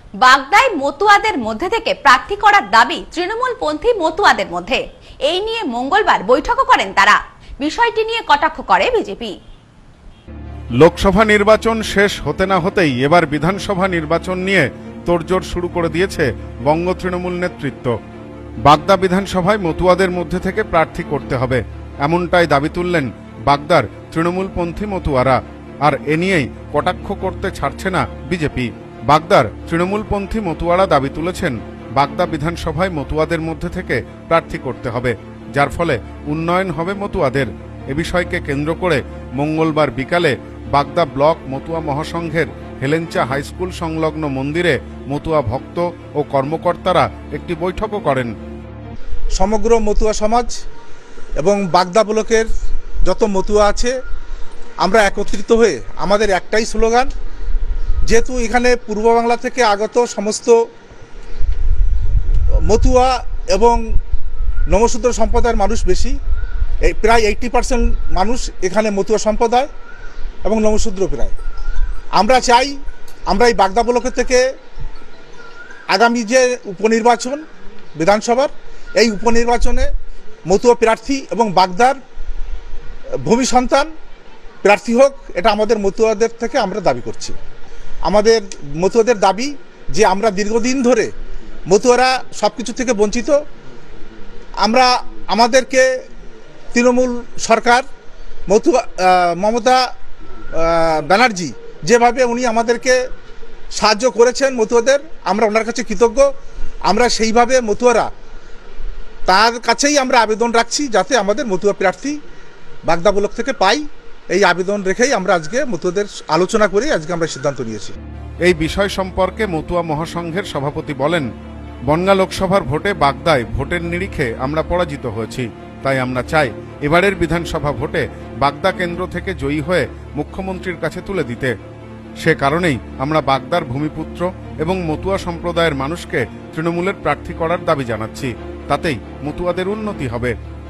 বাগদায় মতুয়াদের মধ্যে থেকে প্রার্থী করার দাবি তৃণমূলপন্থী মতুয়াদের মধ্যে। এই নিয়ে মঙ্গলবার বৈঠকও করেন তারা। বিষয়টি নিয়ে কটাক্ষ করে বিজেপি। লোকসভা নির্বাচন শেষ হতে না হতেই এবার বিধানসভা নির্বাচন নিয়ে তোড়জোড় শুরু করে দিয়েছে বঙ্গ তৃণমূল নেতৃত্ব। বাগদা বিধানসভায় মতুয়াদের মধ্যে থেকে প্রার্থী করতে হবে, এমনটাই দাবি তুললেন বাগদার তৃণমূলপন্থী মতুয়ারা। আর এ নিয়েই কটাক্ষ করতে ছাড়ছে না বিজেপি। বাগদার তৃণমূলপন্থী মতুয়ারা দাবি তুলেছেন বাগদা বিধানসভায় মতুয়াদের মধ্যে থেকে প্রার্থী করতে হবে, যার ফলে উন্নয়ন হবে মতুয়াদের। এ বিষয়কে কেন্দ্র করে মঙ্গলবার বিকালে বাগদা ব্লক মতুয়া মহাসংঘের হেলেঞ্চা হাইস্কুল সংলগ্ন মন্দিরে মতুয়া ভক্ত ও কর্মকর্তারা একটি বৈঠকও করেন। সমগ্র মতুয়া সমাজ এবং বাগদা ব্লকের যত মতুয়া আছে আমরা একত্রিত হয়ে আমাদের একটাই স্লোগান, যেহেতু এখানে পূর্ব বাংলা থেকে আগত সমস্ত মতুয়া এবং নমশূদ্র সম্প্রদায়ের মানুষ বেশি, প্রায় 80% মানুষ এখানে মতুয়া সম্প্রদায় এবং নমশূদ্র প্রায়। আমরা চাই আমরা এই বাগদা ব্লকের থেকে আগামী যে উপনির্বাচন বিধানসভার, এই উপনির্বাচনে মতুয়া প্রার্থী এবং বাগদার ভূমি সন্তান প্রার্থী হোক, এটা আমাদের মতুয়াদের থেকে আমরা দাবি করছি। আমাদের মতুয়াদের দাবি যে আমরা দীর্ঘদিন ধরে মতুয়ারা সব কিছু থেকে বঞ্চিত। আমাদেরকে তৃণমূল সরকার মমতা ব্যানার্জি যেভাবে উনি আমাদেরকে সাহায্য করেছেন মতুয়াদের, আমরা ওনার কাছে কৃতজ্ঞ। আমরা সেইভাবে মতুয়ারা তার কাছেই আমরা আবেদন রাখছি যাতে আমাদের মতুয়া প্রার্থী বাগদা ব্লক থেকে পাই। এই আবেদন রেখেই আমরা আজকে মতুয়াদের আলোচনা করে আজকে আমরা সিদ্ধান্ত নিয়েছি। এই বিষয় সম্পর্কে মতুয়া মহাসংঘের সভাপতি বলেন, বনগাঁ লোকসভার ভোটে বাগদায় ভোটের নিরিখে আমরা পরাজিত হয়েছি, তাই আমরা চাই এবারের বিধানসভা ভোটে বাগদা কেন্দ্র থেকে জয়ী হয়ে মুখ্যমন্ত্রীর কাছে তুলে দিতে। সে কারণেই আমরা বাগদার ভূমিপুত্র এবং মতুয়া সম্প্রদায়ের মানুষকে তৃণমূলের প্রার্থী করার দাবি জানাচ্ছি, তাতেই মতুয়াদের উন্নতি হবে।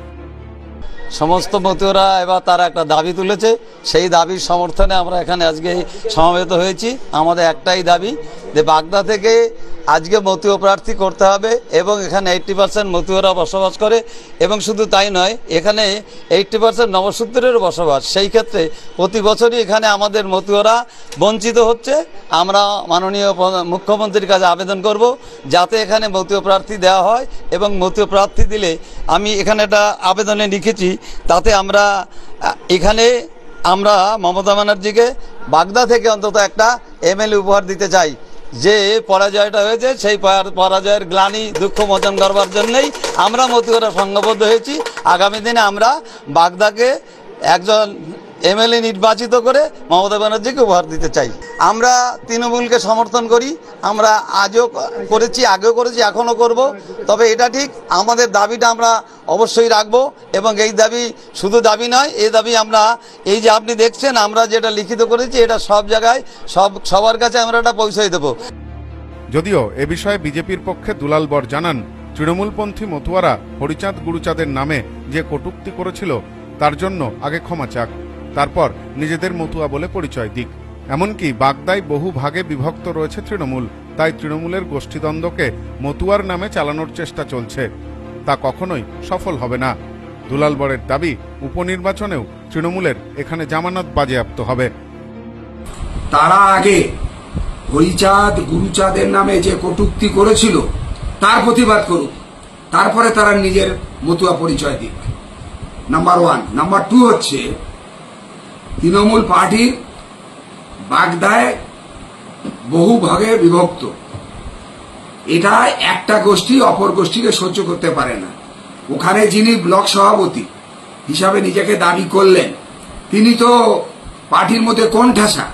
সমস্ত মতুয়ারা এবার তারা একটা দাবি তুলেছে, সেই দাবির সমর্থনে আমরা এখানে আজকে সমবেত হয়েছি। আমাদের একটাই দাবি যে বাগদা থেকে আজকে মতুয়া প্রার্থী করতে হবে এবং এখানে 80% মতুয়ারা বসবাস করে এবং শুধু তাই নয়, এখানে 80% নবশূদ্রেরও বসবাস। সেই ক্ষেত্রে প্রতি বছরই এখানে আমাদের মতুয়ারা বঞ্চিত হচ্ছে। আমরা মাননীয় মুখ্যমন্ত্রীর কাছে আবেদন করব যাতে এখানে মতুয়া প্রার্থী দেওয়া হয় এবং মতুয়া প্রার্থী দিলে আমি এখানে একটা আবেদনে লিখেছি, তাতে এখানে আমরা মমতা ব্যানার্জিকে বাগদা থেকে অন্তত একটা MLA উপহার দিতে চাই। যে পরাজয়টা হয়েছে সেই পরাজয়ের গ্লানি দুঃখ মোচন করবার জন্যই আমরা মতুয়ারা সংঘবদ্ধ হয়েছি। আগামী দিনে আমরা বাগদাকে একজন MLA নির্বাচিত করে মমতা ব্যানার্জিকে উপহার দিতে চাই। আমরা তৃণমূলকে সমর্থন করি, আমরা আজও করেছি, আগেও করেছি, এখনও করব। তবে এটা ঠিক, আমাদের দাবিটা আমরা অবশ্যই রাখবো এবং এই দাবি শুধু দাবি নয়, এই দাবি আমরা এই যে আপনি দেখছেন আমরা যেটা লিখিত করেছি এটা সব জায়গায় সবার কাছে আমরা এটা পৌঁছে দেব। যদিও এ বিষয়ে বিজেপির পক্ষে দুলাল বর জানান, তৃণমূলপন্থী মতুয়ারা হরিচাঁদ গুরুচাঁদের নামে যে কটূক্তি করেছিল তার জন্য আগে ক্ষমা চাক, তারপর নিজেদের মতুয়া বলে পরিচয় দিক। এমনকি বাগদায় বহু ভাগে বিভক্ত রয়েছে তৃণমূল, তাই তৃণমূলের গোষ্ঠীদ্বন্দ্বকে মতুয়ার নামে চালানোর চেষ্টা চলছে, তা কখনোই সফল হবে না। দুলাল বরের দাবি, উপনির্বাচনেও তৃণমূলের এখানে জামানত বাজেয়াপ্ত হবে। তারা আগে হরিচাঁদ গুরুচাঁদের নামে যে কটূক্তি করেছিল তার প্রতিবাদ করুক, তারপরে তারা নিজের মতুয়া পরিচয় দিক। নাম্বার 1। নাম্বার 2 হচ্ছে তৃণমূল পার্টির বাগদায় বহু ভাগে বিভক্ত। এটা একটা গোষ্ঠী অপর গোষ্ঠীকে সহ্য করতে পারে না। ওখানে যিনি ব্লক সভাপতি হিসাবে নিজেকে দাবি করলেন তিনি তো পার্টির মধ্যে কোণঠাসা।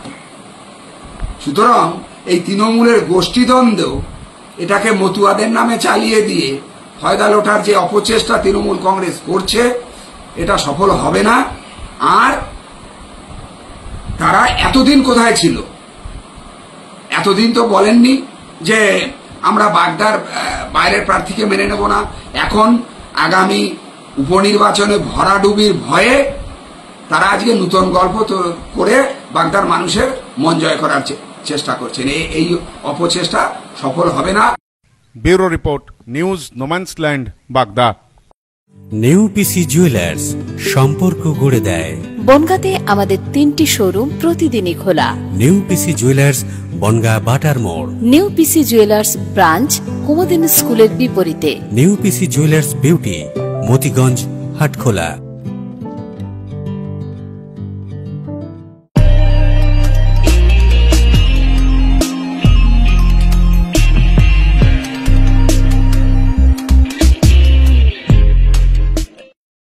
সুতরাং এই তৃণমূলের গোষ্ঠীদ্বন্দ্ব এটাকে মতুয়াদের নামে চালিয়ে দিয়ে ফয়দা লোটার যে অপচেষ্টা তৃণমূল কংগ্রেস করছে এটা সফল হবে না। আর তারা এতদিন কোথায় ছিল? এতদিন তো বলেননি যে আমরা বাগদার বাইরের প্রার্থীকে মেনে নেব না। এখন আগামী উপনির্বাচনে ভরাডুবির ভয়ে তারা আজকে নতুন গল্প করে বাগদার মানুষের মন জয় করার চেষ্টা করছেন। এই অপচেষ্টা সফল হবে না। Bureau report, news no man's land, Bagda. New PC jewellers, সম্পর্ক গড়ে দেয়। বনগাঁতে আমাদের 3টি শোরুম প্রতিদিনই খোলা। নিউ পিসি জুয়েলার্স, বনগাঁ বাটার মোড়। New PC jewellers branch, Kumudini স্কুলের বিপরীতে। New PC jewellers beauty, Motiganj, Hatkhola.